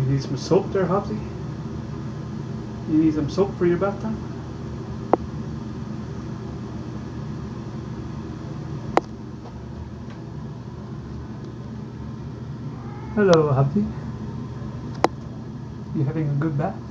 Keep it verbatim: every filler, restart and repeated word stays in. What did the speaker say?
You need some soap there, Hobbsy? You need some soap for your bath time? Hello, Hobbsy. You having a good bath?